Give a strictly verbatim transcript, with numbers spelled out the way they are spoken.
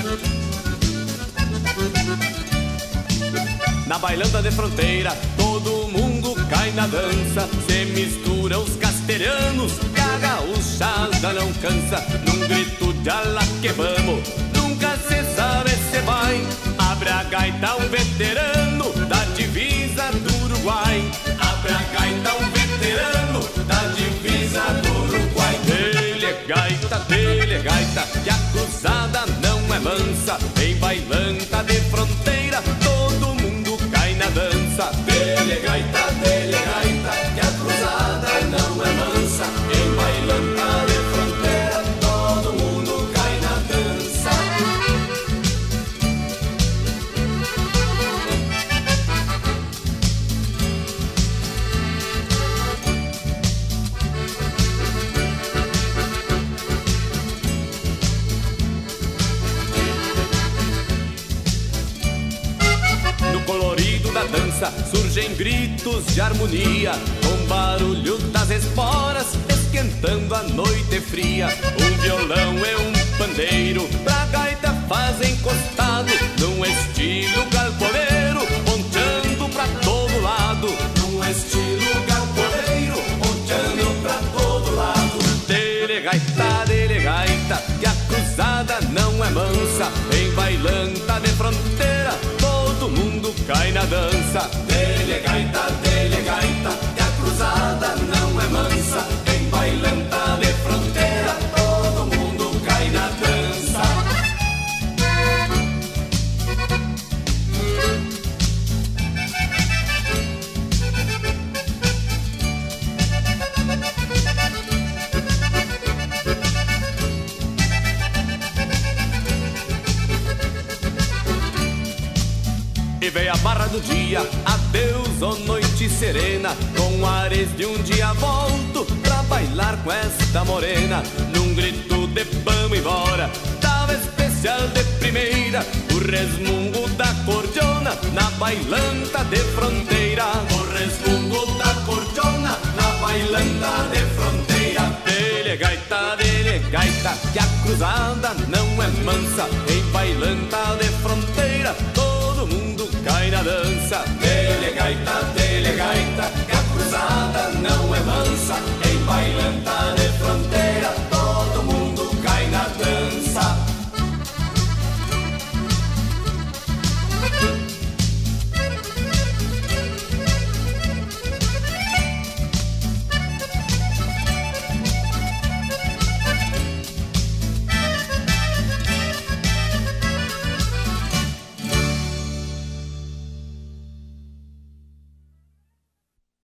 Na bailanta de fronteira, todo mundo cai na dança. Se mistura os castelhanos, que a gaúchada não cansa. Num grito de alá que vamos, nunca se sabe se vai. Abre a gaita um veterano da divisa do Uruguai. Abre a gaita um veterano da divisa do Uruguai. Dele gaita, dele gaita, que a cruzada não é mansa. Em bailanta de fronteira, todo mundo cai na dança. Dele gaita, dele gaita, que a cruzada não é mansa. Em bailanta de fronteira, todo mundo cai na dança. Colorido da dança surgem gritos de harmonia, com barulho das esporas esquentando a noite fria. Um violão e um pandeiro pra gaita fazem encostado, num estilo galponeiro, ponteando pra todo lado. Num estilo galponeiro, ponteando pra todo lado. Dele gaita, dele gaita, que a cruzada não é mansa. Em bailanta de fronteira, todo mundo cai na dança. Dele gaita, dele gaita, que a cruzada não é mansa. Em bailanta de fronteira, todo mundo cai na dança. E veio a barra do dia, adeus, ó noite serena. Com ares de um dia volto pra bailar com esta morena. Num grito de vamos embora, tava especial de primeira. O resmungo da cordiona na bailanta de fronteira. O resmungo da cordiona na bailanta de fronteira. Dele gaita, dele gaita, que a cruzada não é mansa. Em bailanta de fronteira, todo mundo cai na dança. Dele gaita, dele gaita, que a cruzada não é mansa. Em bailanta